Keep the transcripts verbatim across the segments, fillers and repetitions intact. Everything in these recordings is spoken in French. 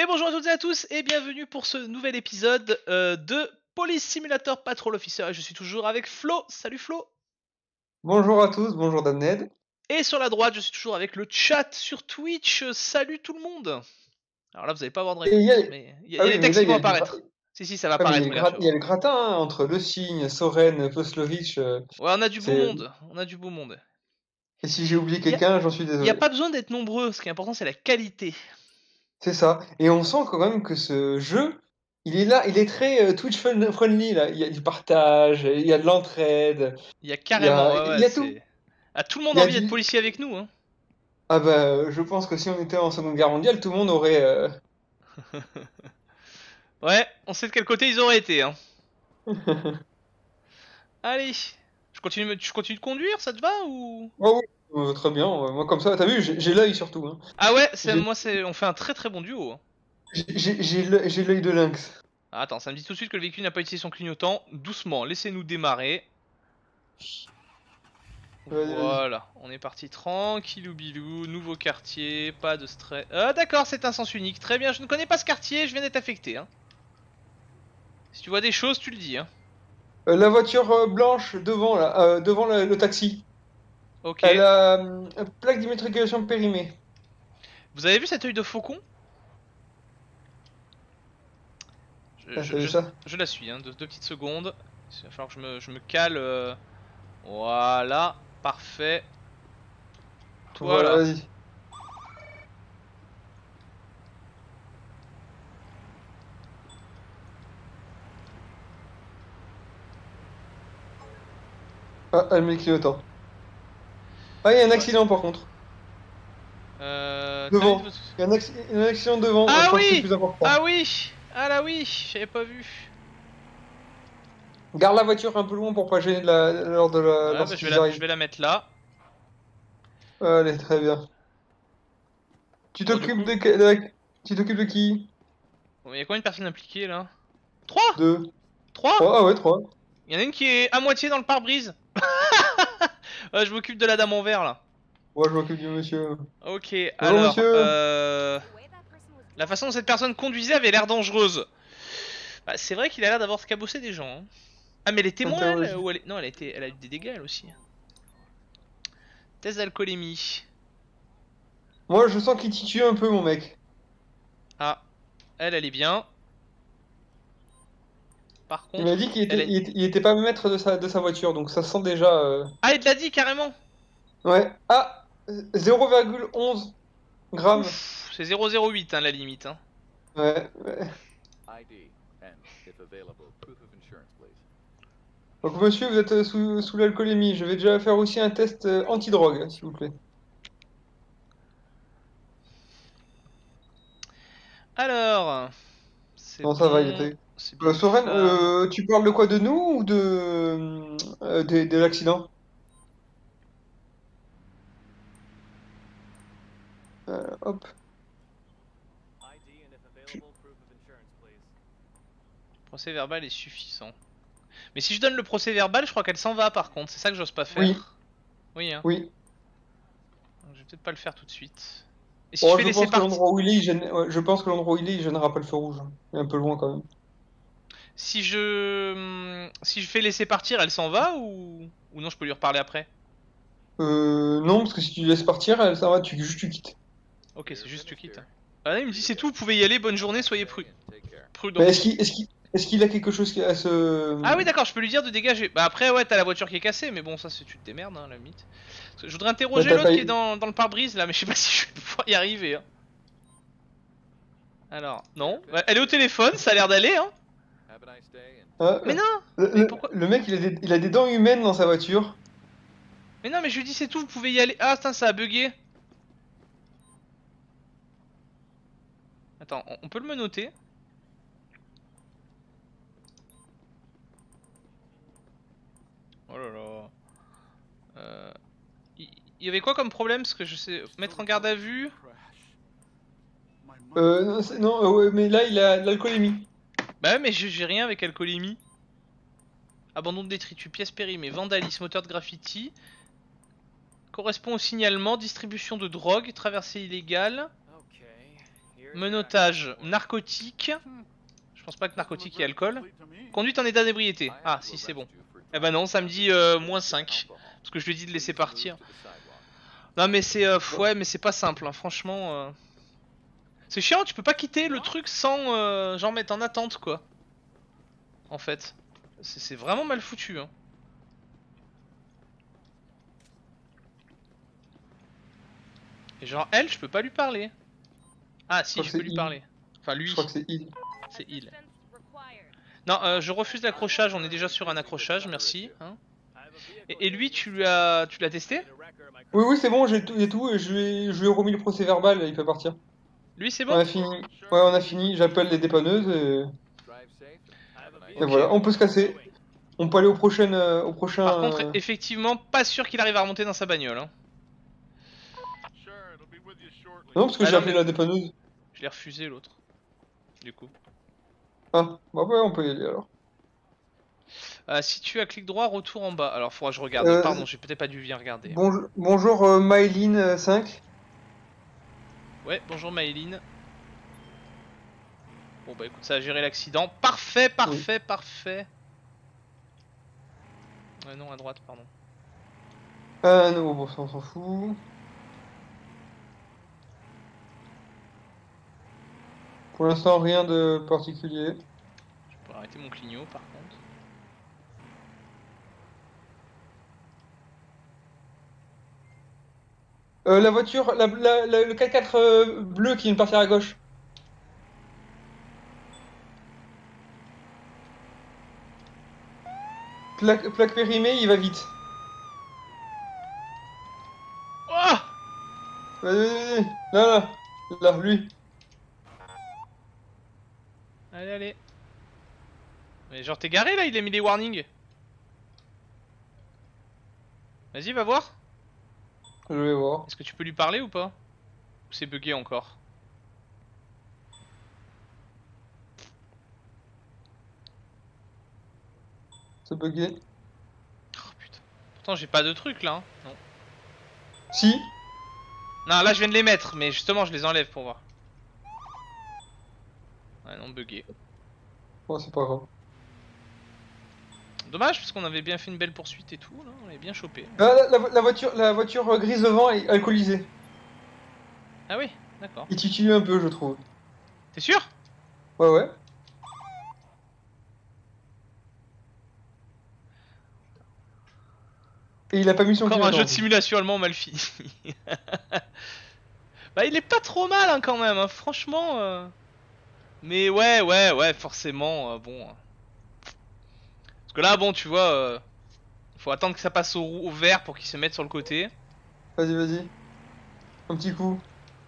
bonjour à toutes et à tous et bienvenue pour ce nouvel épisode euh, de Police Simulator Patrol Officer. Et je suis toujours avec Flo. Salut Flo. Bonjour à tous, bonjour Damned. Et sur la droite, je suis toujours avec le chat sur Twitch. Salut tout le monde. Alors là, vous n'allez pas avoir de Et il y a... réponse, mais il y a, Ah y a oui, des mais textes là, qui il y vont a le, gra... apparaître. Si, si, ça va ah, mais il y a apparaître, le, regarde, gra... tu vas il y a voir. le gratin hein, entre Le Cygne, Soren, Poslovitch. euh, Ouais, on a du beau c'est... monde. On a du beau monde. Et si j'ai oublié Il quelqu'un, j'en suis n'y a, a désolé. pas besoin d'être nombreux. Ce qui est important, c'est la qualité. C'est ça. Et on sent quand même que ce jeu, il est là, il est très euh, Twitch fun- friendly là. Il y a du partage, il y a de l'entraide, Il y a il y a, carrément, ouais, il ouais, y a tout. c'est. Ah, tout le monde Il y a a envie d'être du... policier avec nous, hein. Ah bah, je pense que si on était en Seconde Guerre mondiale, tout le monde aurait... euh, Ouais, on sait de quel côté ils auraient été, hein. Allez, je continue, je continue de conduire, ça te va ou? Oh oui, euh, très bien. euh, Moi comme ça, t'as vu, j'ai j'ai l'œil surtout. Hein. Ah ouais, c'est J'ai moi, c'est, on fait un très très bon duo, hein. j'ai- j'ai l'œil j'ai l'œil de lynx. Ah, attends, ça me dit tout de suite que le véhicule n'a pas utilisé son clignotant. Doucement, laissez-nous démarrer. Vas-y, vas-y. Voilà, on est parti tranquillou bilou, nouveau quartier, pas de stress. Ah d'accord, c'est un sens unique, très bien, je ne connais pas ce quartier, je viens d'être affecté, hein. Si tu vois des choses, tu le dis, hein. Euh, la voiture euh, blanche devant là, euh, devant le, le taxi. Ok. Elle a euh, plaque d'immatriculation périmée. Vous avez vu cet œil de faucon? je, Ah, je, t'as vu je, ça? je la suis, hein, deux, deux petites secondes. Il va falloir que je me, je me cale. euh, Voilà, parfait. Toi Voilà, là. vas-y. Ah, elle met le clignotant. Ah, il y a un Ouais. accident par contre. Euh, très vite, Devant. votre- Il y a un, acc- il y a un accident devant. Ah, je Ah crois que c'est oui! plus important. Ah oui! Ah là oui! J'avais pas vu. Garde la voiture un peu loin pour pas gêner de la, lors de la, Ouais, bah je vais lorsqu'ils la, je arrivent. vais la mettre là. Allez, très bien. Tu Bon, du t'occupes coup. de, que- de la- tu t'occupes de qui? Bon, il y a combien de personnes impliquées là? Trois. Deux. Trois. Trois, ah ouais, trois. Il y en a une qui est à moitié dans le pare-brise. Ouais, je m'occupe de la dame en vert là. Moi, je m'occupe du monsieur. Ok, Bonjour alors. monsieur. Euh... La façon dont cette personne conduisait avait l'air dangereuse. Bah, c'est vrai qu'il a l'air d'avoir cabossé des gens, hein. Ah, mais elle est témoin elle? Interroger. Ou elle est... Non, elle a, été... elle a eu des dégâts elle aussi. Test d'alcoolémie. Moi, je sens qu'il titube un peu, mon mec. Ah, elle, elle est bien. Par Il m'a contre, dit qu'il elle était, est... il était, il était pas maître de sa, de sa voiture, donc ça sent déjà. euh, Ah, il te l'a dit carrément. Ouais. Ah, zéro virgule onze grammes. Ouf, c'est zéro zéro huit hein, la limite, hein. Ouais, ouais. Donc, monsieur, vous êtes euh, sous, sous l'alcoolémie. Je vais déjà faire aussi un test euh, antidrogue, s'il vous plaît. Alors, c'est Non, ça va, il bon, était. c'est bien Euh, une Soren, femme. euh, tu parles de quoi, de nous ou de, euh, de, de l'accident? Euh, hop. Procès verbal est suffisant. Mais si je donne le procès verbal, je crois qu'elle s'en va par contre. C'est ça que j'ose pas Oui, faire. Oui, hein. oui. Donc, je vais peut-être pas le faire tout de suite. Et si je Oh, fais je laisser pense que partir, l'endroit où il est, il gêne- ouais, je pense que l'endroit où il est, il gênera pas le feu rouge. Il est un peu loin quand même. si je, hum, si je fais laisser partir, elle s'en va ou ou non, je peux lui reparler après. Euh, non, parce que si tu laisses partir, elle- ça va, tu, juste tu quittes. Ok, c'est juste tu quittes. Ah, il me dit c'est tout, vous pouvez y aller, bonne journée, soyez pru prudent. Mais est-ce qu'il est-ce qu'il est-ce qu'il a quelque chose qui- à se... Ah oui, d'accord, je peux lui dire de dégager. Bah après, ouais, t'as la voiture qui est cassée, mais bon, ça, c'est tu te démerdes, hein, à la limite. Parce que je voudrais Ouais, interroger t'as l'autre pas... qui est dans, dans le pare-brise là, mais je sais pas si je vais pouvoir y arriver, hein. Alors, non. Ouais, elle est au téléphone, ça a l'air d'aller, hein. Ah, Mais non. le, Mais le- pourquoi? le mec, il a, des, il a des dents humaines dans sa voiture. Mais non, mais je lui dis c'est tout, vous pouvez y aller. Ah, putain, ça a bugué. Attends, on, on peut le menotter. Oh là là. Euh... Il il y avait quoi comme problème? Parce que je sais. Mettre en garde à vue. Euh, non, c'est- non, euh, ouais, mais là, il a de l'alcoolémie. Bah ouais, mais j'ai j'ai rien avec alcoolémie. Abandon de détritus, pièces périmées, vandalisme, auteur de graffiti. Correspond au signalement, distribution de drogue, traversée illégale. Menottage, narcotique. Je pense pas que narcotique et alcool. Conduite en état d'ébriété. Ah, si, c'est bon. Eh ben non, ça me dit euh, moins cinq. Parce que je lui ai dit de laisser partir. Non, mais c'est. Euh, ouais, mais c'est pas simple, hein, franchement. Euh... C'est chiant, tu peux pas quitter le truc sans euh, genre mettre en attente, quoi. En fait. C'est vraiment mal foutu, hein. Et genre, elle, je peux pas lui parler. Ah, si, je peux lui parler. Enfin, lui. Je crois que c'est il. C'est il. Non, euh, je refuse l'accrochage, on est déjà sur un accrochage, merci. Hein. Et, et lui, tu l'as tu l'as testé? Oui, oui, c'est bon, j'ai tout, et tout, et je lui, ai, je lui ai remis le procès verbal, il peut partir. Lui, c'est On bon? a fini. Ouais, on a fini, j'appelle les dépanneuses et... et Ok. voilà, on peut se casser. On peut aller au prochain... euh, au prochain Par contre, euh, effectivement, pas sûr qu'il arrive à remonter dans sa bagnole. Hein. Non, parce que Ah j'ai non, appelé mais- la dépanneuse. Je l'ai refusé l'autre. Du coup. Ah, bah ouais, on peut y aller alors. Euh, si tu as clic droit, retour en bas. Alors, faudra que je regarde. Euh, Pardon, j'ai peut-être pas dû bien regarder. bonjour, bonjour euh, Myline euh, cinq. Ouais, bonjour Maëline. Bon bah écoute, ça a géré l'accident. Parfait, parfait, oui. Parfait. Ouais, non, à droite, pardon. Ah non, bon, ça on s'en fout. Pour l'instant, rien de particulier. Je peux arrêter mon clignot par contre. Euh, la voiture, la, la, la, le quatre quatre euh, bleu qui vient de partir à gauche. Plaque, plaque périmée, il va vite. Oh Vas-y, vas-y, là, là, là, lui. Allez, allez. Mais genre t'es garé là, il a mis les warnings. Vas-y, va voir. Je vais voir. Est-ce que tu peux lui parler ou pas? Ou c'est bugué encore? C'est bugué. Oh putain. Pourtant j'ai pas de truc là. Hein. Non. Si. Non, là je viens de les mettre, mais justement je les enlève pour voir. Ouais, non, bugué. Bon, c'est pas grave. Dommage parce qu'on avait bien fait une belle poursuite et tout, là, on avait bien chopé. Ah, la, la, la voiture, la voiture grise devant est alcoolisée. Ah oui, d'accord. Il titille un peu, je trouve. T'es sûr? Ouais, ouais. Et il a pas mis son Encore un clignotant. jeu de simulation allemand mal fini. Bah il est pas trop mal hein, quand même, hein, franchement. Euh... Mais ouais, ouais, ouais, forcément, euh, bon. Parce que là, bon, tu vois, euh, faut attendre que ça passe au, au vert pour qu'il se mette sur le côté. Vas-y, vas-y. Un petit coup.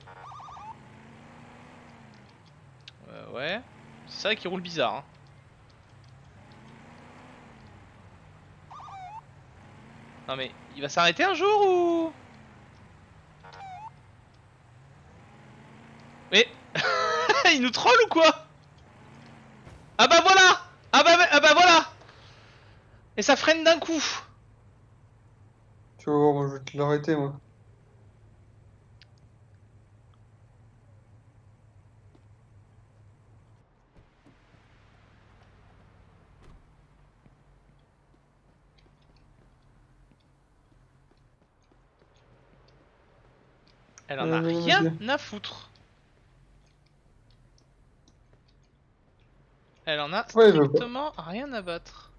Euh, ouais. C'est vrai qu'il roule bizarre. Hein. Non mais, il va s'arrêter un jour ou... Mais... il nous troll ou quoi? Ah bah voilà. Ah bah, ah bah voilà. Et ça freine d'un coup. Tu vas voir, moi je vais te l'arrêter, moi. Elle en a Euh, rien vas-y. à foutre. Elle en a Ouais, il veut pas. strictement rien à battre.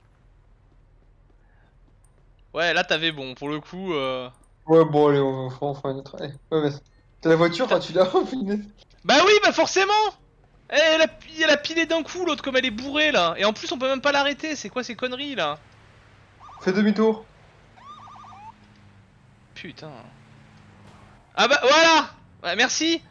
Ouais, là t'avais bon, pour le coup... Euh... Ouais, bon, allez, on va on fera une autre. Allez. Ouais, mais t'as la voiture, T'as- tu l'as raffinée. Bah oui, bah forcément. Eh, elle a, elle a pilé d'un coup l'autre comme elle est bourrée là. Et en plus on peut même pas l'arrêter, c'est quoi ces conneries là? Fais demi-tour. Putain. Ah bah voilà. Ouais, merci.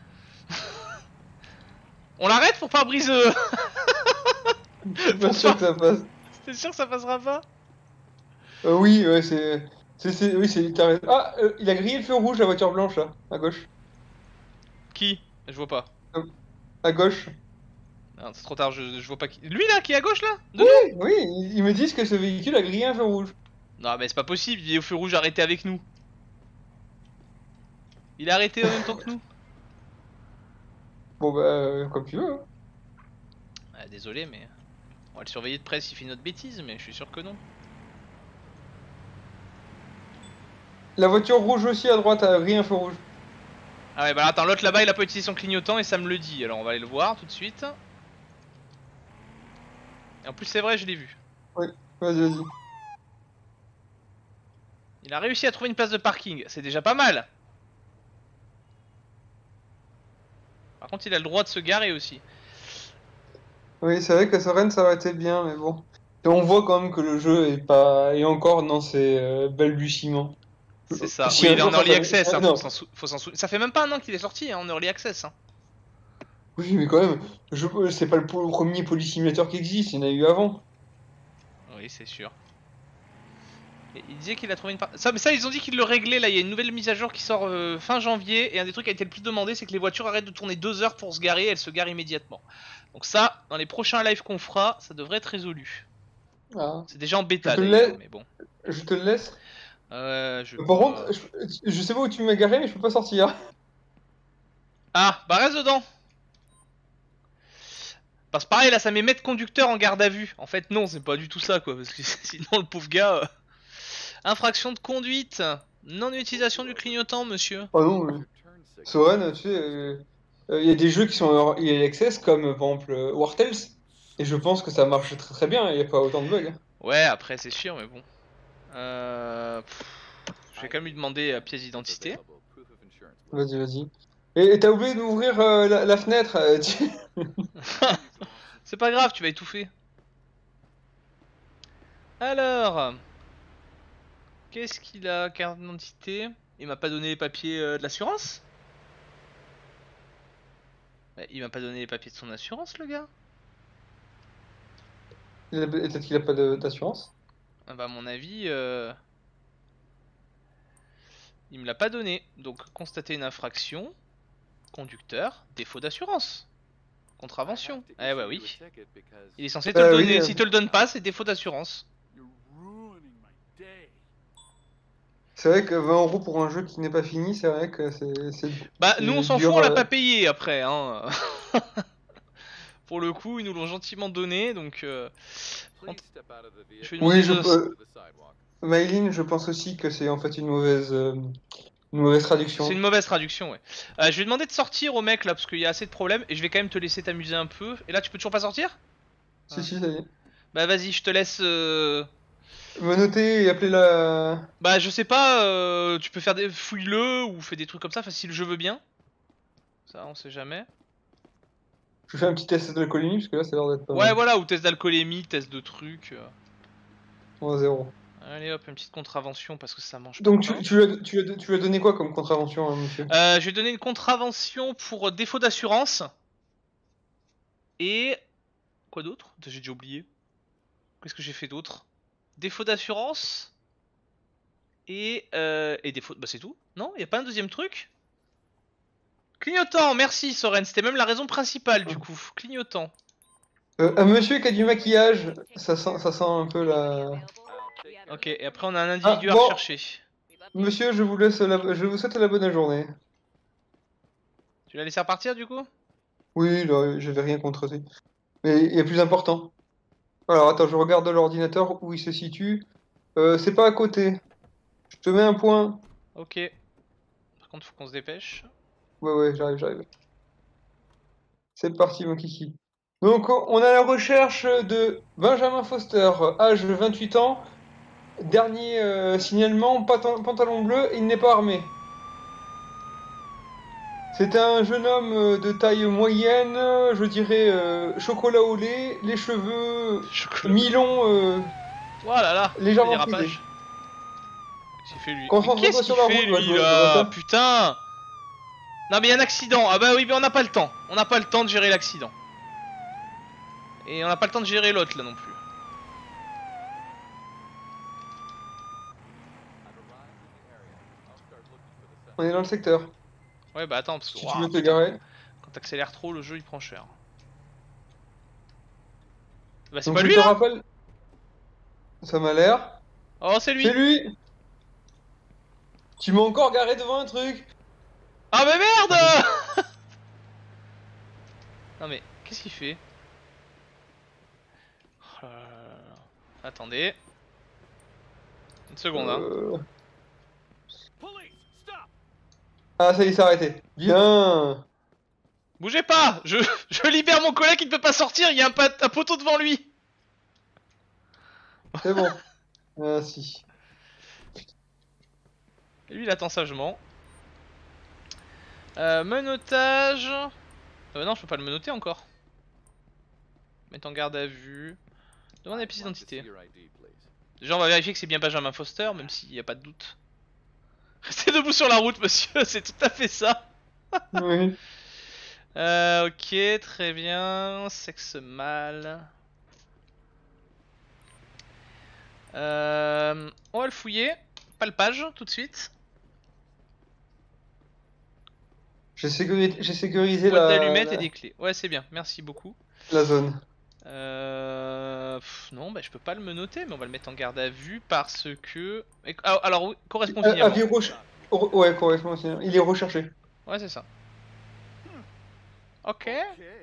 On l'arrête pour pas briser. Je suis pas sûr que ça passe. T'es sûr que ça passera pas? Euh, oui, ouais, c'est. c'est, c'est- Oui, c'est. t'as raison. Ah, euh, il a grillé le feu rouge, la voiture blanche, là, à gauche. Qui? Je vois pas. À gauche. Non, c'est trop tard, je, je vois pas qui. Lui là qui est à gauche là? De Oui, nous? oui, ils ils me disent que ce véhicule a grillé un feu rouge. Non mais c'est pas possible, il est au feu rouge arrêté avec nous. Il est arrêté en même temps que nous. Bon bah, euh, comme tu veux. Hein. Ah, désolé, mais on va le surveiller de près s'il fait une autre bêtise, mais je suis sûr que non. La voiture rouge aussi à droite, a rien feu rouge. Ah ouais, bah attends, l'autre là-bas il a pas utilisé son clignotant et ça me le dit, alors on va aller le voir tout de suite. Et en plus c'est vrai, je l'ai vu. Oui, vas-y, vas-y. Il a réussi à trouver une place de parking, c'est déjà pas mal. Par contre il a le droit de se garer aussi. Oui, c'est vrai que Soren, ça aurait été bien, mais bon. Et on voit quand même que le jeu est pas est encore dans ses euh, balbutiements. C'est ça, Si oui un il est jour en ça early s'avère... access, ah, hein, faut non, s'en sou... faut s'en sou... Ça fait même pas un an qu'il est sorti hein, en early access. Hein. oui, mais quand même, je... c'est pas le premier police simulator qui existe, il y en a eu avant. Oui c'est sûr. Et il disait qu'il a trouvé une part... Ça, mais ça ils ont dit qu'ils le réglaient là, il y a une nouvelle mise à jour qui sort euh, fin janvier. Et un des trucs qui a été le plus demandé c'est que les voitures arrêtent de tourner deux heures pour se garer, elles se garent immédiatement. Donc ça, dans les prochains lives qu'on fera, ça devrait être résolu. Ah. C'est déjà en Je bêta te le d'ailleurs, laisse. mais bon. Je te le laisse. Euh, je Par pas... contre, je... je sais pas où tu m'as garé, mais je peux pas sortir. Ah, bah reste dedans. Parce que pareil là ça met mettre conducteur en garde à vue. En fait non c'est pas du tout ça quoi. Parce que sinon le pauvre gars... euh, Infraction de conduite. Non utilisation du clignotant monsieur. Oh non, mais... Soren, tu sais, euh, euh, il y a des jeux qui sont en early access comme euh, par exemple euh, War Tales, et je pense que ça marche très très bien, il n'y a pas autant de bugs. Hein. Ouais après c'est sûr mais bon. Euh... pff, Je vais quand même lui demander la pièce d'identité. Vas-y, vas-y. Et et t'as oublié d'ouvrir euh, la, la fenêtre. euh, tu- C'est pas grave tu vas étouffer. Alors... Qu'est-ce qu'il a? Carte d'identité. Il m'a pas donné les papiers euh, de l'assurance. Il m'a pas donné les papiers de son assurance le gars. Il a- Peut-être qu'il a pas de- d'assurance. Ah bah à mon avis... Euh... Il me l'a pas donné. Donc constater une infraction. Conducteur. Défaut d'assurance. Contravention. Eh bah oui. Il est censé te le Bah oui. donner. euh, S'il te le donne pas, c'est défaut d'assurance. C'est vrai que vingt euros pour un jeu qui n'est pas fini, c'est vrai que c'est c'est- Bah nous on c'est s'en fout, dur. on l'a euh. pas payé après. Hein. Pour le coup, ils nous l'ont gentiment donné, donc... Euh... Je vais demander Oui, je de... peux. Maïline, je pense aussi que c'est en fait une mauvaise, euh, une mauvaise C'est une traduction. mauvaise traduction, ouais. Euh, je vais demander de sortir au mec là, parce qu'il y a assez de problèmes, et je vais quand même te laisser t'amuser un peu. Et là, tu peux toujours pas sortir? Si, si, ça y est. Bah vas-y, je te laisse... Euh... Me noter et appeler la. Bah je sais pas, euh... tu peux faire des... Fouille-le, ou fais des trucs comme ça, enfin si le jeu veut bien. Ça, on sait jamais. Je fais un petit test d'alcoolémie parce que là, ça a l'air d'être pas Ouais, mal. voilà, ou test d'alcoolémie, test de trucs. euh. En zéro. Allez hop, une petite contravention, parce que ça mange pas de Donc, pain. tu, tu, lui as, tu, lui as, tu lui as donné quoi comme contravention, hein, monsieur? Euh, je vais donner une contravention pour défaut d'assurance. Et... Quoi d'autre? J'ai déjà oublié. Qu'est-ce que j'ai fait d'autre? Défaut d'assurance. Et... Euh, et défaut... Bah c'est tout. Non? Y a pas un deuxième truc? Clignotant, merci Soren. C'était même la raison principale du coup. Clignotant. Euh, un monsieur qui a du maquillage, ça sent, ça sent un peu la... Ok, et après on a un Ah, individu à bon, rechercher. monsieur, je vous laisse la... je vous souhaite la bonne journée. Tu l'as laissé repartir du coup? Oui, là, j'avais rien contre lui. Mais il y a plus important. Alors, attends, je regarde l'ordinateur où il se situe. Euh, c'est pas à côté. Je te mets un point. Ok. Par contre faut qu'on se dépêche. Ouais, ouais, j'arrive, j'arrive. C'est parti, mon kiki. Donc, on a la recherche de Benjamin Foster, âge vingt-huit ans. Dernier euh, signalement, pantalon, pantalon bleu, il n'est pas armé. C'est un jeune homme euh, de taille moyenne, je dirais euh, chocolat au lait, les cheveux Chocolat. mi-longs, euh, Voilà là. légèrement frisés. Dérapage. Qu'est-ce qu'il fait lui? Mais Concentre-toi qu'est-ce sur qu'il la fait route, ouais, je lui vois, je vois là? ça. Putain! Non mais il y a un accident. Ah bah oui mais on n'a pas le temps. On n'a pas le temps de gérer l'accident. Et on n'a pas le temps de gérer l'autre là non plus. On est dans le secteur. Ouais bah attends parce que Si tu ouah, veux te putain, garer. quand t'accélères trop le jeu il prend cher. Bah c'est Donc pas je lui te là? rappelle, ça m'a l'air. Oh c'est C'est lui. lui! Tu m'as encore garé devant un truc! Ah mais merde! Non mais, qu'est-ce qu'il fait? Oh là là là là. Attendez. Une seconde, hein. Euh... Ah, ça y est, c'est arrêté. Bien. Bougez pas, je, je libère mon collègue qui ne peut pas sortir, il y a un, un poteau devant lui. C'est bon. Merci. Et lui il attend sagement. Euh, menottage. Euh, non, je peux pas le menotter encore. Mettre en garde à vue. Demande la pièce d'identité. Déjà on va vérifier que c'est bien Benjamin Foster, même s'il n'y a pas de doute. Restez debout sur la route, monsieur, c'est tout à fait ça. Oui. Euh, ok, très bien. Sexe mâle. Euh, on va le fouiller. Palpage, tout de suite. J'ai sécurisé, j'ai sécurisé Boîte la, d'allumettes la, et des clés. Ouais, c'est bien, merci beaucoup. la zone. Euh... pff, non, bah je peux pas le menotter, mais on va le mettre en garde à vue parce que... Et- ah, alors, oui, correspond Euh, finalement. avis reche- re- Ouais, correctement. c'est- Il est recherché. Ouais, c'est ça. Ok.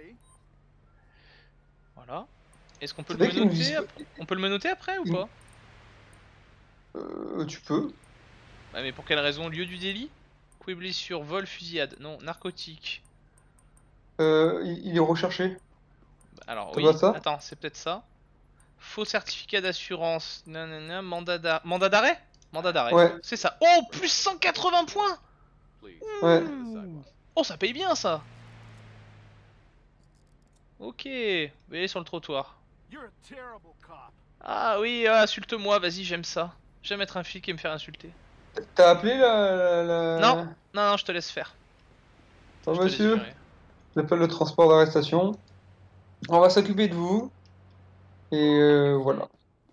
Voilà. Est-ce qu'on peut C'est le vrai qu'il nous menotter vise. après On peut le menotter après ou il- pas? Euh, tu peux. Bah mais pour quelle raison? Lieu du délit? Coups et blessures, vol, fusillade. Non, narcotique. Euh, il, il est recherché. Bah, alors T'as oui, pas ça? attends, c'est peut-être ça. Faux certificat d'assurance. Nanana, mandat d'arrêt. Mandat d'arrêt Mandat d'arrêt. Ouais. C'est ça. Oh, plus cent quatre-vingts points. Ouais. Ouh. Oh, ça paye bien ça. Ok, vous allez sur le trottoir. Ah oui, ah, insulte-moi, vas-y, j'aime ça. J'aime être un flic et me faire insulter. T'as appelé la. la, la... Non, non, non, je te laisse faire. Bon, Je te laisse monsieur, gérer. j'appelle le transport d'arrestation. On va s'occuper de vous. Et euh, voilà.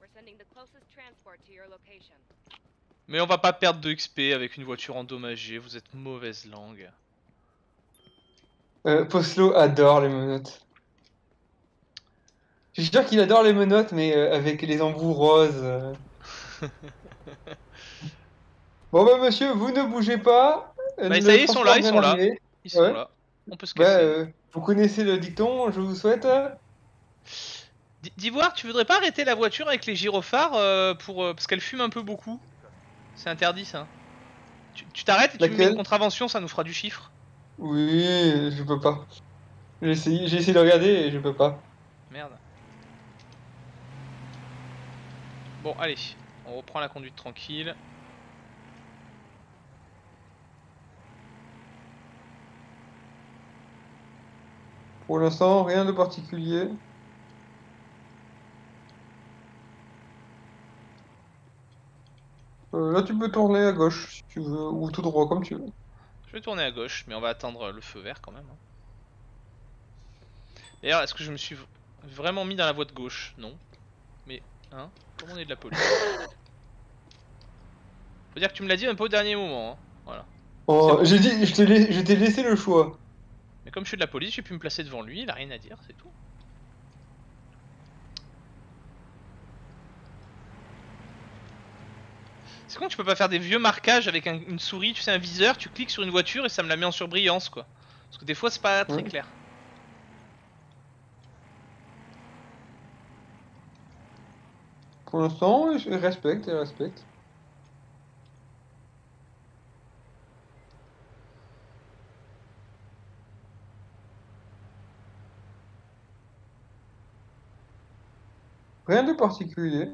Mais on va pas perdre de X P avec une voiture endommagée, vous êtes mauvaise langue. Euh, Poslo adore les menottes. Je suis sûr qu'il adore les menottes, mais euh, avec les embouts roses. euh. Bon bah monsieur, vous ne bougez pas. Euh, Bah ça y Le est, ils sont là, transport ils vient sont là. d'arriver. Ils sont Ouais. là. On peut se Bah, casser. euh, vous connaissez le dicton, je vous souhaite. euh, D- D'Ivoire, tu voudrais pas arrêter la voiture avec les gyrophares euh, pour euh, parce qu'elle fume un peu beaucoup. C'est interdit ça. Tu tu t'arrêtes et tu me mets une Laquelle? contravention, ça nous fera du chiffre. Oui, je peux pas. J'ai essayé, j'ai essayé de regarder et je peux pas. Merde. Bon, allez, on reprend la conduite tranquille. Pour l'instant, rien de particulier. Euh, là, tu peux tourner à gauche si tu veux, ou tout droit comme tu veux. Je vais tourner à gauche, mais on va attendre le feu vert quand même. hein. D'ailleurs, est-ce que je me suis v- vraiment mis dans la voie de gauche? Non. Mais, hein, comme on est de la police. Faut dire que tu me l'as dit un peu au dernier moment. Hein. Voilà. Oh, bon. j'ai dit, je t'ai lai- je t'ai laissé le choix. Mais comme je suis de la police, j'ai pu me placer devant lui, il a rien à dire, c'est tout. C'est con, tu peux pas faire des vieux marquages avec un- une souris, tu sais, un viseur, tu cliques sur une voiture et ça me la met en surbrillance quoi. Parce que des fois c'est pas très Ouais. clair. Pour l'instant, je respecte, il respecte. Rien de particulier.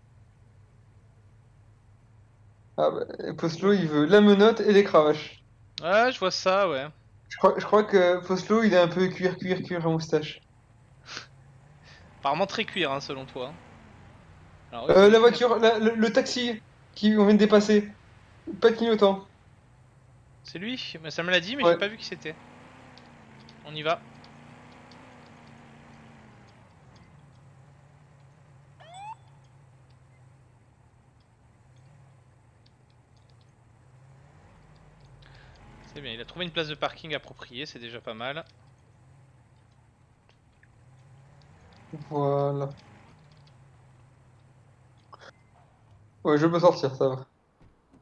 Ah bah, Poslo, il veut la menotte et les cravaches. Ouais, je vois ça, ouais. Je crois, je crois que Poslo, il est un peu cuir, cuir, cuir à moustache. Apparemment très cuir, hein, selon toi. Alors, oui, Euh, c'est la lui. voiture, la- le, le taxi qui on vient de dépasser. Pas de clignotant. C'est lui, mais ça me l'a dit, mais j'ai Ouais. pas vu qui c'était. On y va. C'est bien, il a trouvé une place de parking appropriée, c'est déjà pas mal. Voilà. Ouais, je peux sortir, ça va.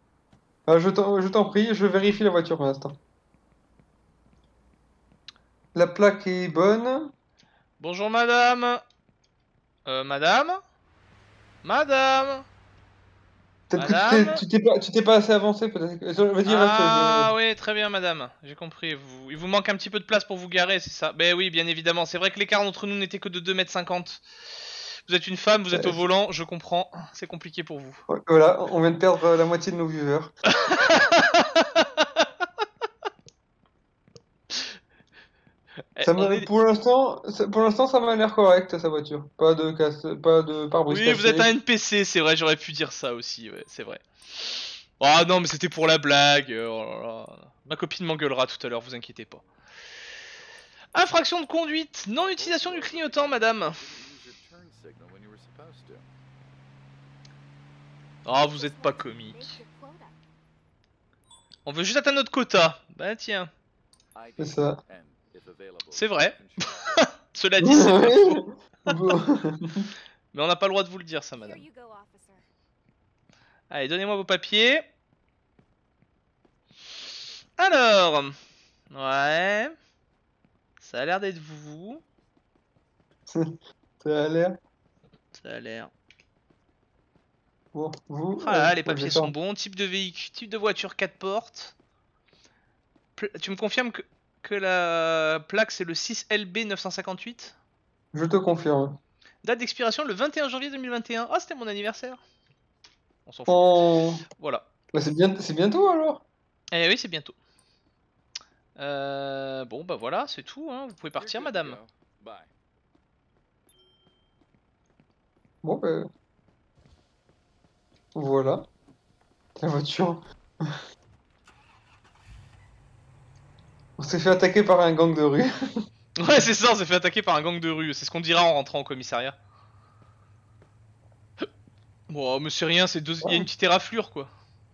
Ah, je t'en je t'en prie, je vérifie la voiture pour l'instant. La plaque est bonne. Bonjour madame. Euh, madame Madame Peut-être que tu Madame t'es, tu t'es pas, tu t'es pas assez avancé, peut-être. Euh, Vas-y, reste. Ah Je... oui, très bien madame, j'ai compris. Vous... Il vous manque un petit peu de place pour vous garer, c'est ça? Ben oui, bien évidemment. C'est vrai que l'écart entre nous n'était que de deux mètres cinquante. Vous êtes une femme, vous êtes au c'est- volant, je comprends. C'est compliqué pour vous. Voilà, on vient de perdre la moitié de nos viewers. Eh, Ça on m'a- est... pour l'instant, ça- pour l'instant, ça m'a l'air correct, sa voiture. Pas de casse, pas de pare-brise Oui, vous êtes un cassé. N P C, c'est vrai, j'aurais pu dire ça aussi, ouais, c'est vrai. Oh non, mais c'était pour la blague. euh, Oh là là. Ma copine m'engueulera tout à l'heure, vous inquiétez pas. Infraction de conduite, non utilisation du clignotant, madame. Oh, vous êtes pas comique. On veut juste atteindre notre quota. Bah tiens, C'est ça. c'est vrai. Cela dit, c'est pas faux. Bon. Mais on n'a pas le droit de vous le dire, ça, madame. Allez, donnez-moi vos papiers. Alors, ouais, ça a l'air d'être vous. Ça a l'air. Ça a l'air. Bon, vous. Ah là, euh, les moi, je papiers vais faire- sont bons. Type de véhicule, type de voiture quatre portes. Pla- tu me confirmes que, que la plaque c'est le six L B neuf cent cinquante-huit? Je te confirme. Date d'expiration le vingt et un janvier deux mille vingt et un. Ah, c'était mon anniversaire. On s'en fout. En... Voilà. Bah, c'est bien... c'est bientôt alors. Eh oui, c'est bientôt. Euh, bon, bah voilà, c'est tout. Hein. Vous pouvez partir, madame. Bon, bah. Voilà. La voiture. On s'est fait attaquer par un gang de rue. Ouais, c'est ça, on s'est fait attaquer par un gang de rue. C'est ce qu'on dira en rentrant au commissariat. Bon, mais c'est rien, c'est deux... il y a une petite éraflure, quoi.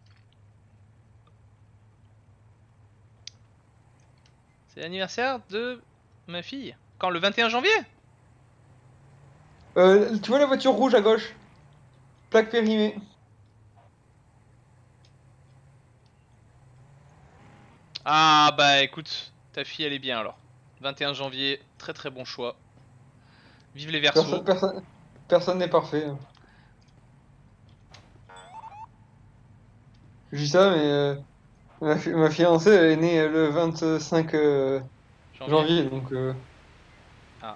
C'est l'anniversaire de ma fille. Quand, le vingt et un janvier? Euh, tu vois la voiture rouge à gauche? Plaque périmée. Ah bah écoute, ta fille elle est bien alors. vingt et un janvier, très très bon choix. Vive les Verseaux. Personne, personne, personne n'est parfait. Je dis ça, mais euh, ma, fi- ma fiancée elle est née euh, le vingt-cinq euh, Janvier. janvier, donc. Euh... Ah.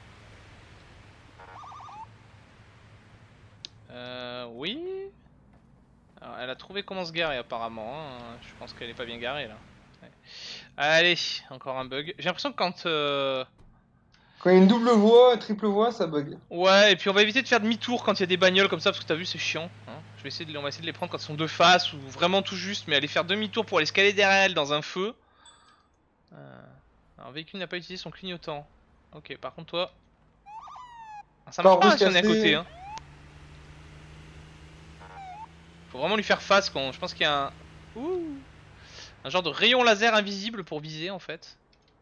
Euh, oui. Alors, elle a trouvé comment se garer apparemment. Hein. Je pense qu'elle est pas bien garée là. Ouais. Allez, encore un bug. J'ai l'impression que quand... Euh... Quand il y a une double voie, triple voie, ça bug. Ouais, et puis on va éviter de faire demi-tour quand il y a des bagnoles comme ça, parce que t'as vu, c'est chiant. Hein. Je vais essayer de, on va essayer de les prendre quand ils sont de face ou vraiment tout juste, mais aller faire demi-tour pour aller scaler derrière elle dans un feu. Euh... Alors, le véhicule n'a pas utilisé son clignotant. Ok, par contre, toi. Ah, ça marche pas hein, si on est à côté. Hein. Faut vraiment lui faire face quand. Je pense qu'il y a un. Ouh. Un genre de rayon laser invisible pour viser en fait.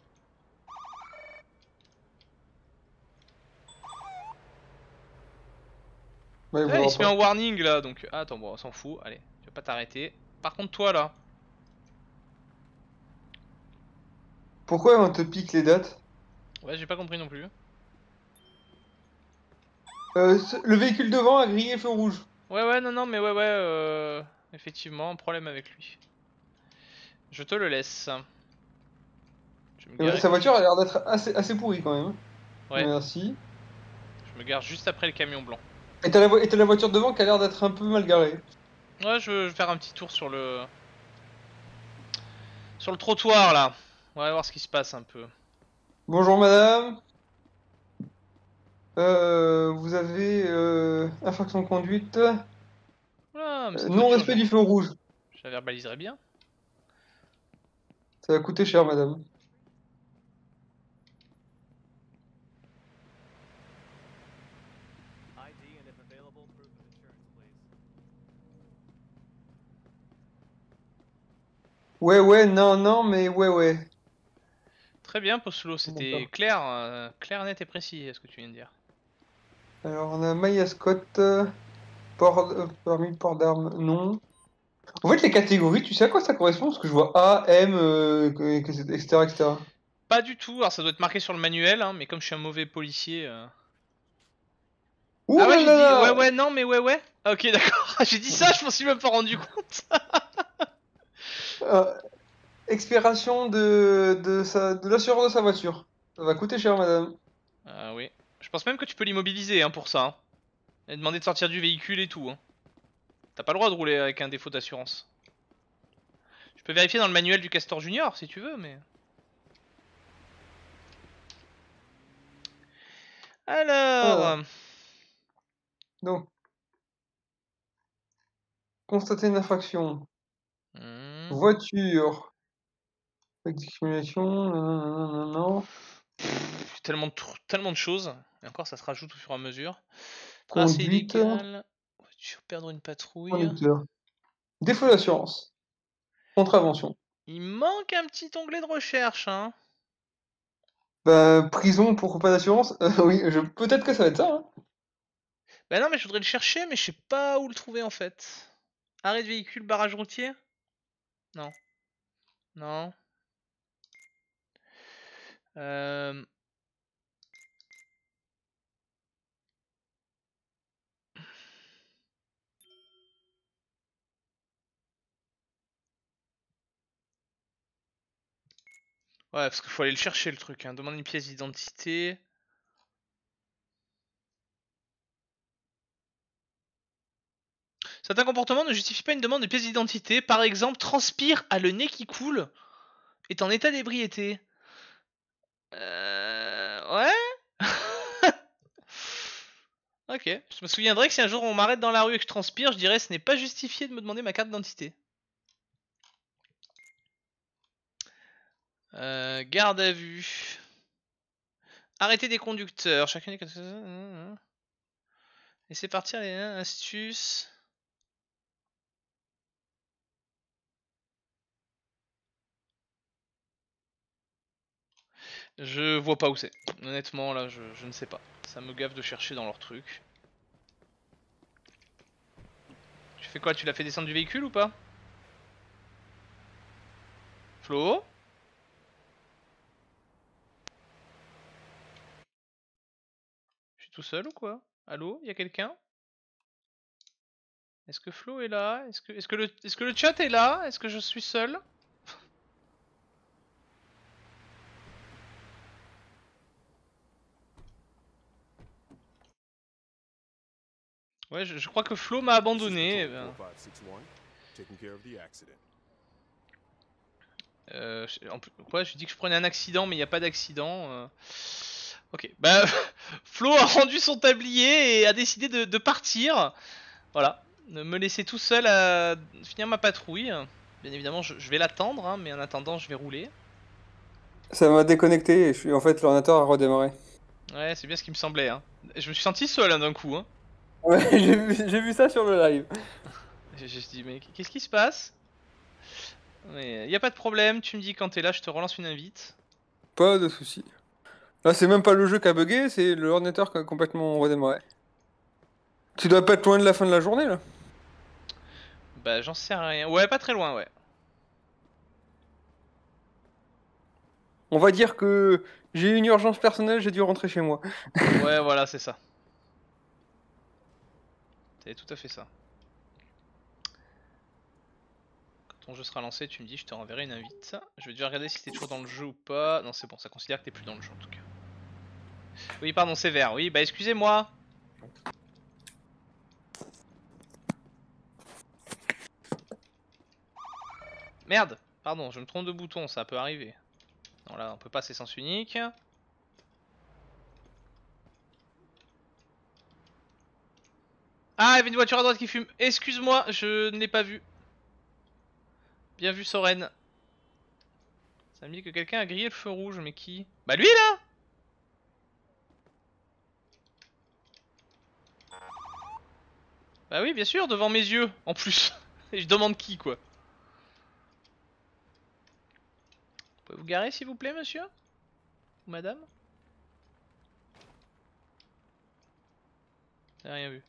Ouais, Ouais, il se met en warning là donc. Ah, attends, bon, on s'en fout. Allez, tu vas pas t'arrêter. Par contre, toi là. Pourquoi on te pique les dates? Ouais, j'ai pas compris non plus. Euh, le véhicule devant a grillé feu rouge. Ouais, ouais, non, non, mais ouais, ouais, euh... effectivement, un problème avec lui. Je te le laisse. Je me Euh, gare... Sa voiture a l'air d'être assez, assez pourrie quand même. Ouais, Merci. je me gare juste après le camion blanc. Et t'as la, vo- et t'as la voiture devant qui a l'air d'être un peu mal garée. Ouais, je veux faire un petit tour sur le... Sur le trottoir là. On va voir ce qui se passe un peu. Bonjour madame. Euh, vous avez euh, infraction de conduite. Oula, mais Euh, cette non voiture, respect je... du feu rouge. je la verbaliserai bien. Ça va coûter cher madame. Ouais ouais non non mais ouais ouais. Très bien, Postlo, c'était clair, euh, clair, net et précis, ce que tu viens de dire. Alors on a Maya Scott, euh, port, euh, permis port d'armes, non. En fait les catégories, tu sais à quoi ça correspond? Parce que je vois A, M, euh, que- que c'est- et cetera et cetera. Pas du tout, alors ça doit être marqué sur le manuel, hein, mais comme je suis un mauvais policier... Euh... Ouh Ah ouais, là j'ai là dit... Ouais, là. ouais, non, mais ouais, ouais. Ok, d'accord. J'ai dit ça, je m'en suis même pas rendu compte. Euh, expiration de, de, sa, de l'assurance de sa voiture. Ça va coûter cher, madame. Ah oui. Je pense même que tu peux l'immobiliser hein, pour ça. Hein. Et demander de sortir du véhicule et tout. Hein. T'as pas le droit de rouler avec un défaut d'assurance. Je peux vérifier dans le manuel du Castor Junior si tu veux, mais... Voilà. Alors... Donc, constater une infraction. Hmm. Voiture. Avec discrimination. Non, non, non. Pff, tellement, de, tellement de choses. Et encore, ça se rajoute au fur et à mesure. Tracé Conduite. illégal. Voiture perdre une patrouille. Conducteur. Défaut d'assurance. Contravention. Il manque un petit onglet de recherche, hein. Bah, prison pour pas d'assurance. Euh, oui, je... peut-être que ça va être ça. Hein. Bah non, mais je voudrais le chercher, mais je sais pas où le trouver en fait. Arrêt de véhicule, barrage routier? Non. Non. Euh... Ouais, parce qu'il faut aller le chercher le truc, hein. Demande une pièce d'identité. Certains comportements ne justifient pas une demande de pièce d'identité. Par exemple, transpire à le nez qui coule, est en état d'ébriété. Euh... Ouais. Ok. Je me souviendrai que si un jour on m'arrête dans la rue et que je transpire, je dirais ce n'est pas justifié de me demander ma carte d'identité. Euh, garde à vue. Arrêter des conducteurs. Chacun des... Laissez partir les astuces. Je vois pas où c'est. Honnêtement, là, je, je ne sais pas. Ça me gaffe de chercher dans leur truc. Tu fais quoi? Tu l'as fait descendre du véhicule ou pas? Flo? Je suis tout seul ou quoi? Allô? Y'a quelqu'un? Est-ce que Flo est là? Est-ce que, est-ce que le, est-ce que le chat est là? Est-ce que je suis seul? Ouais, je, je crois que Flo m'a abandonné. Eh ben. Euh, en plus, quoi, je dis que je prenais un accident, mais il n'y a pas d'accident. Euh... Ok, bah Flo a rendu son tablier et a décidé de, de partir. Voilà, de me laisser tout seul à finir ma patrouille. Bien évidemment, je, je vais l'attendre, hein, mais en attendant, je vais rouler. Ça m'a déconnecté et je suis en fait l'ordinateur a redémarré. Ouais, c'est bien ce qui me semblait. Hein. Je me suis senti seul hein, d'un coup. Hein. Ouais, j'ai vu, j'ai vu ça sur le live. J'ai juste dit, mais qu'est-ce qui se passe? Mais y a pas de problème, tu me dis quand t'es là, je te relance une invite. Pas de soucis. Là, c'est même pas le jeu qui a bugué, c'est l'ordinateur qui a complètement redémarré. Tu dois pas être loin de la fin de la journée là. Bah, j'en sais rien. Ouais, pas très loin, ouais. On va dire que j'ai eu une urgence personnelle, j'ai dû rentrer chez moi. Ouais, voilà, c'est ça. C'est tout à fait ça. Quand ton jeu sera lancé, tu me dis, je te renverrai une invite. Je vais déjà regarder si t'es toujours dans le jeu ou pas. Non, c'est bon, ça considère que t'es plus dans le jeu en tout cas. Oui, pardon, c'est vert. Oui, bah excusez-moi. Merde. Pardon, je me trompe de bouton, ça peut arriver. Non, là, on peut pas, c'est sens unique. Ah, il y avait une voiture à droite qui fume. Excuse-moi, je ne l'ai pas vue. Bien vu, Soren. Ça me dit que quelqu'un a grillé le feu rouge, mais qui? Bah lui là. Bah oui, bien sûr, devant mes yeux, en plus. Et je demande qui, quoi. Vous pouvez vous garer, s'il vous plaît, monsieur? Ou madame? J'ai rien vu.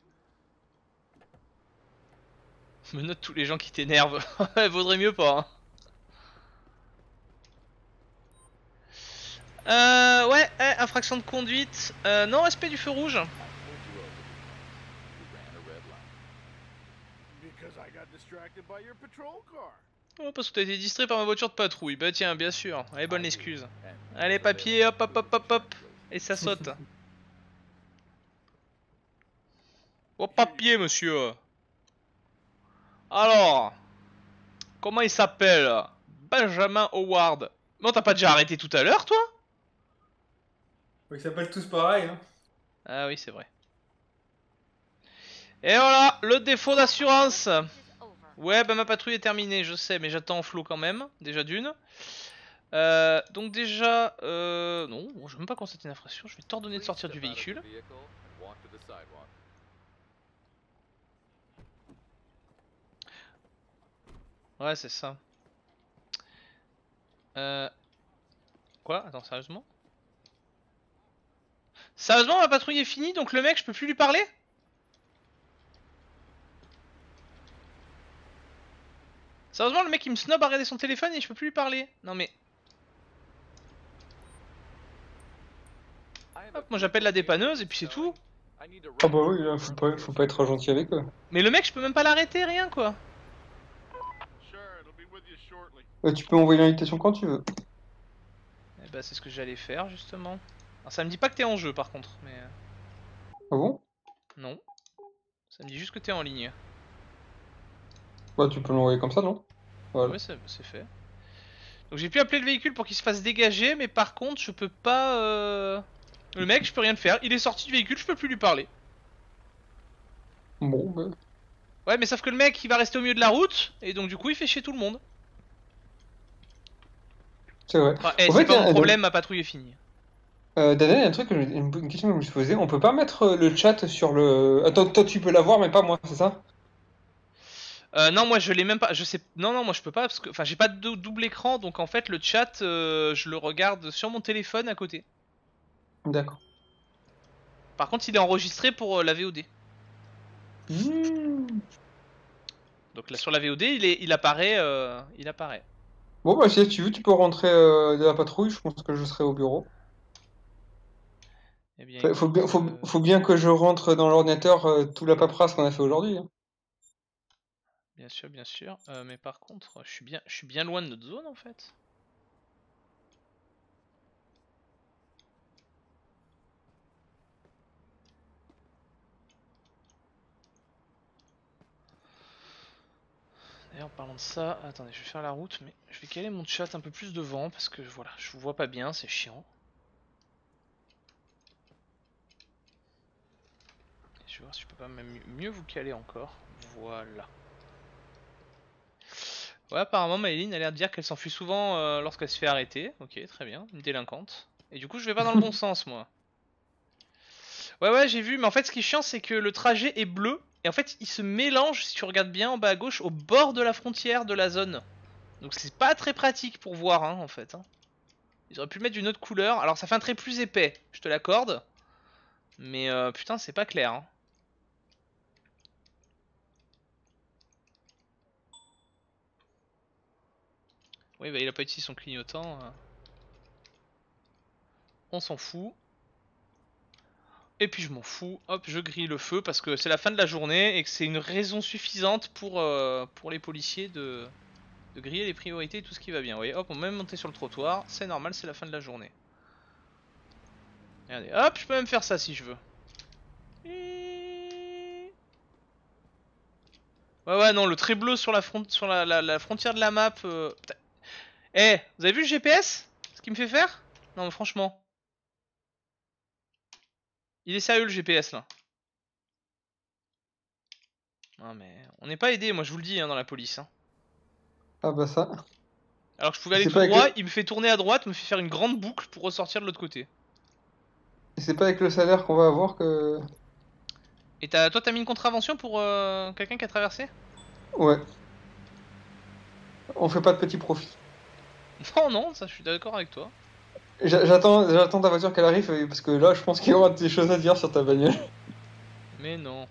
Me note tous les gens qui t'énervent. Vaudrait mieux pas, hein. Euh, ouais, eh, infraction de conduite. Euh, non respect du feu rouge. Oh, parce que t'as été distrait par ma voiture de patrouille. Bah tiens, bien sûr. Allez, bonne excuse. Allez, papier, hop, hop, hop, hop, hop. Et ça saute. Oh, papier, monsieur. Alors, comment il s'appelle? Benjamin Howard. Non, t'as pas déjà arrêté tout à l'heure, toi? Ils s'appellent tous pareil, hein. Ah oui, c'est vrai. Et voilà, le défaut d'assurance. Ouais, bah ma patrouille est terminée, je sais, mais j'attends en flot quand même, déjà d'une. Euh, donc déjà, euh, non, bon, je vais même pas constater une infraction, je vais t'ordonner de sortir du véhicule. Ouais, c'est ça. Euh... Quoi? Attends, sérieusement? Sérieusement, ma patrouille est finie, donc le mec, je peux plus lui parler? Sérieusement, le mec il me snob à regarder son téléphone et je peux plus lui parler. Non mais... Hop, moi j'appelle la dépanneuse et puis c'est tout. Ah bah oui, là, faut pas, faut pas être gentil avec eux. Mais le mec, je peux même pas l'arrêter, rien quoi. Euh, tu peux envoyer l'invitation quand tu veux. Et bah c'est ce que j'allais faire justement. Alors ça me dit pas que t'es en jeu par contre, mais... Ah bon? Non. Ça me dit juste que t'es en ligne. Bah tu peux l'envoyer comme ça, non? Voilà. Ouais, c'est fait. Donc j'ai pu appeler le véhicule pour qu'il se fasse dégager, mais par contre je peux pas... Euh... Le mec, je peux rien le faire. Il est sorti du véhicule, je peux plus lui parler. Bon, bah... Ouais, mais sauf que le mec, il va rester au milieu de la route, et donc du coup, il fait chier tout le monde. C'est vrai. Enfin, eh, En c'est fait, pas mon euh, problème, ma patrouille est finie. euh, Daniel, il y a un truc, que je- une, une question que je me suis posée. On peut pas mettre euh, le chat sur le... Attends, toi tu peux l'avoir, mais pas moi, c'est ça? Euh, non, moi je l'ai même pas. Je sais. Non, non, moi je peux pas parce que. Enfin, j'ai pas de dou- double écran, donc en fait, le chat, euh, je le regarde sur mon téléphone à côté. D'accord. Par contre, il est enregistré pour euh, la V O D. Mmh. Donc là, sur la V O D, il, est, il apparaît. Euh, il apparaît. Bon, bah si tu veux, tu peux rentrer euh, de la patrouille, je pense que je serai au bureau. Eh bien, Faut, faut bien, écoute. faut, euh, faut bien que je rentre dans l'ordinateur euh, tout la paperasse qu'on a fait aujourd'hui, hein. Bien sûr, bien sûr. Euh, mais par contre, je suis bien, je suis bien loin de notre zone en fait. D'ailleurs, en parlant de ça, attendez, je vais faire la route, mais je vais caler mon chat un peu plus devant parce que voilà, je vous vois pas bien, c'est chiant. Je vais voir si je peux pas même mieux vous caler encore. Voilà. Ouais, apparemment Maëline a l'air de dire qu'elle s'enfuit souvent euh, lorsqu'elle se fait arrêter. Ok, très bien, une délinquante. Et du coup, je vais pas dans le bon sens, moi. Ouais, ouais, j'ai vu, mais en fait, ce qui est chiant, c'est que le trajet est bleu. Et en fait, il se mélange, si tu regardes bien en bas à gauche, au bord de la frontière de la zone. Donc c'est pas très pratique pour voir, hein, en fait. Hein. Ils auraient pu mettre d'une autre couleur. Alors ça fait un trait plus épais, je te l'accorde. Mais euh, putain, c'est pas clair. Hein. Oui, bah il a pas utilisé son clignotant. euh. On s'en fout. Et puis je m'en fous, hop, je grille le feu parce que c'est la fin de la journée et que c'est une raison suffisante pour, euh, pour les policiers de, de griller les priorités et tout ce qui va bien. Vous voyez, hop, on va même monter sur le trottoir, c'est normal, c'est la fin de la journée. Regardez, hop, je peux même faire ça si je veux. Ouais, ouais, non, le trait bleu sur la, front, sur la, la, la frontière de la map. Euh... Eh, vous avez vu le G P S? Ce qu'il me fait faire? Non, mais franchement. Il est sérieux le G P S là. Non, mais on n'est pas aidé, moi je vous le dis, hein, dans la police. Hein. Ah bah ça. Alors que je pouvais Et aller c'est tout pas avec droit, le... il me fait tourner à droite, me fait faire une grande boucle pour ressortir de l'autre côté. et c'est pas avec le salaire qu'on va avoir que... Et t'as, toi t'as mis une contravention pour euh, quelqu'un qui a traversé? Ouais. On fait pas de petits profits. Non, non, ça je suis d'accord avec toi. J'a- J'attends, j'attends ta voiture qu'elle arrive euh, parce que là, je pense qu'il y aura des choses à dire sur ta bagnole. Mais non.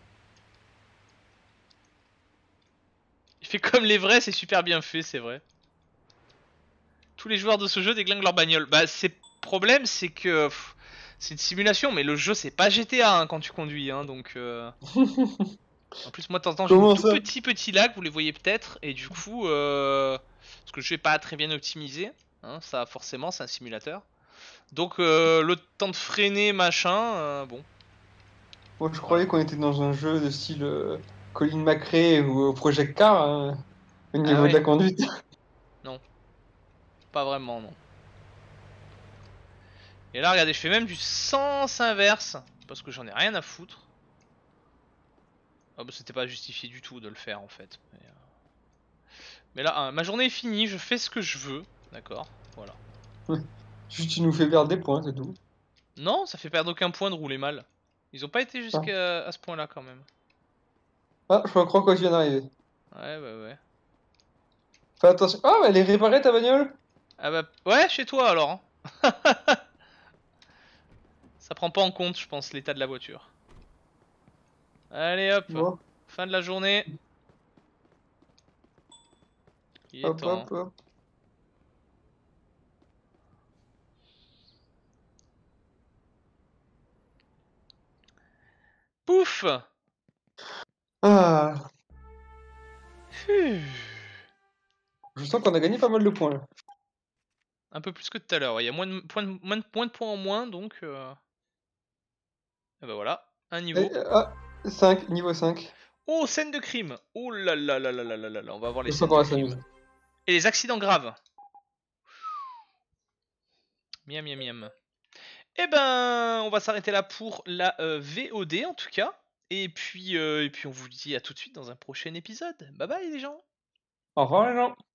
Il fait comme les vrais, c'est super bien fait, c'est vrai. Tous les joueurs de ce jeu déglinguent leur bagnole. Bah c'est problème, c'est que pff, c'est une simulation, mais le jeu c'est pas G T A hein, quand tu conduis, hein, donc. Euh... En plus, moi de temps en temps j'ai Comment tout ça? petit petit lag, vous les voyez peut-être, et du coup, euh... parce que le jeu est pas très bien optimisé, hein, ça forcément c'est un simulateur. Donc euh, le temps de freiner, machin, euh, bon. Moi, je Voilà. croyais qu'on était dans un jeu de style euh, Colin McRae ou euh, Project Car, hein, au Ah niveau de ouais, la conduite. non, pas vraiment non. Et là regardez, je fais même du sens inverse, parce que j'en ai rien à foutre. Ah bah c'était pas justifié du tout de le faire en fait. Mais, euh... Mais là, hein, ma journée est finie, je fais ce que je veux, d'accord, voilà. Juste, tu nous fais perdre des points, c'est tout. Non, ça fait perdre aucun point de rouler mal. Ils ont pas été Ah, jusqu'à à ce point-là quand même. ah je crois quoi tu viens d'arriver. Ouais, ouais, ouais. Fais attention. Ah, elle est réparée ta bagnole? Ah bah, ouais, chez toi alors. Hein. Ça prend pas en compte, je pense, l'état de la voiture. Allez hop, Bon, fin de la journée. Il est hop, temps. hop, hop. Pouf. Ah, Phew. je sens qu'on a gagné pas mal de points là. Un peu plus que tout à l'heure, il y a moins de, points de, moins, de, moins de points en moins, donc... Euh... Et bah voilà, un Et, niveau. ah, cinq, niveau cinq. Oh, scène de crime. Oh là là là là là là là là, on va voir les Je sens scènes qu'on de va crime. s'amuser. Et les accidents graves. Miam miam miam. Eh ben, on va s'arrêter là pour la euh, V O D en tout cas. Et puis, euh, et puis on vous dit à tout de suite dans un prochain épisode. Bye bye les gens. Au revoir les gens.